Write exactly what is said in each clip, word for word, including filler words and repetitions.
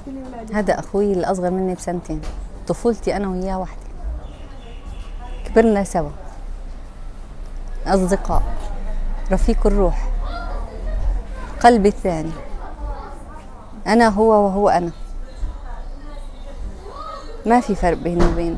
هذا أخوي الأصغر مني بسنتين، طفولتي أنا وياه وحدة، كبرنا سوا، أصدقاء، رفيق الروح، قلبي الثاني، أنا هو وهو أنا، ما في فرق بيني وبينه.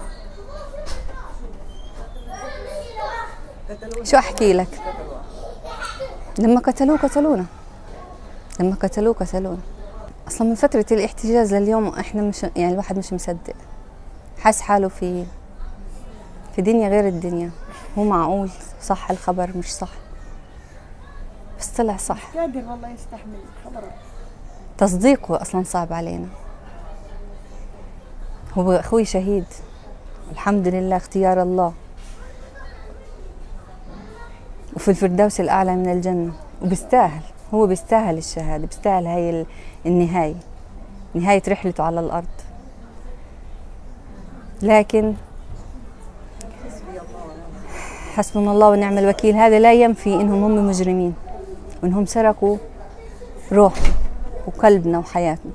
شو أحكي لك؟ لما قتلوه قتلونا، لما قتلوه قتلونا. أصلا من فترة الاحتجاز لليوم إحنا مش يعني الواحد مش مصدق، حاس حاله في في دنيا غير الدنيا. مو معقول صح الخبر مش صح، بس طلع صح. مش قادر والله يستحمل خبره. تصديقه أصلا صعب علينا. هو أخوي شهيد، الحمد لله اختيار الله، وفي الفردوس الأعلى من الجنة، وبيستاهل، هو بيستاهل الشهادة، بيستاهل هاي النهاية، نهاية رحلته على الأرض. لكن حسبنا الله ونعم الوكيل، هذا لا ينفي إنهم هم مجرمين، وإنهم سرقوا روحنا وقلبنا وحياتنا.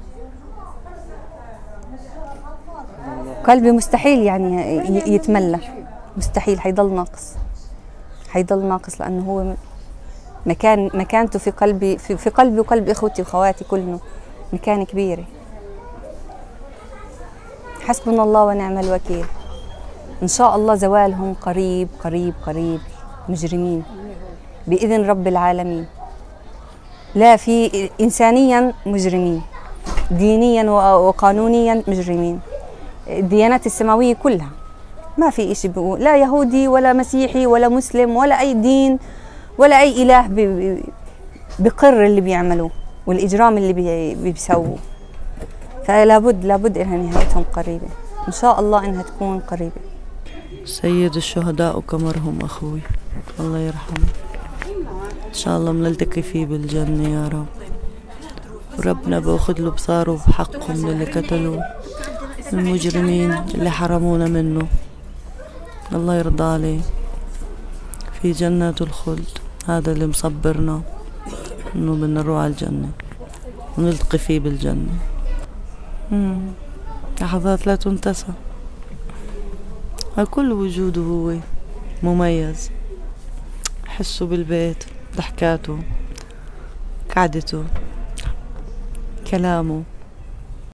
قلبي مستحيل يعني يتملى، مستحيل، حيضل ناقص، حيضل ناقص، لأنه هو مكان مكانته في قلبي، في, في قلبي وقلب إخوتي وخواتي كلهم مكان كبير. حسبنا الله ونعم الوكيل. إن شاء الله زوالهم قريب قريب قريب، مجرمين بإذن رب العالمين. لا، في إنسانيا مجرمين، دينيا وقانونيا مجرمين، الديانات السماوية كلها ما في إشي بيقول، لا يهودي ولا مسيحي ولا مسلم ولا أي دين ولا أي إله بقر اللي بيعملوه والإجرام اللي بيسووه. فلا بد لابد إنها نهايتهم قريبة، إن شاء الله إنها تكون قريبة. سيد الشهداء وكمرهم أخوي، الله يرحمه، إن شاء الله بنلتقي فيه بالجنة يا رب، وربنا بأخذ له بصاره بحقهم للي قتلوه، المجرمين اللي حرمونا منه، الله يرضى عليه في جنات الخلد. هذا اللي مصبرنا إنه بدنا نروح على الجنة ونلتقي فيه بالجنة. مم. لحظات لا تنتسى، كل وجوده هو مميز، حسه بالبيت، ضحكاته، قعدته، كلامه.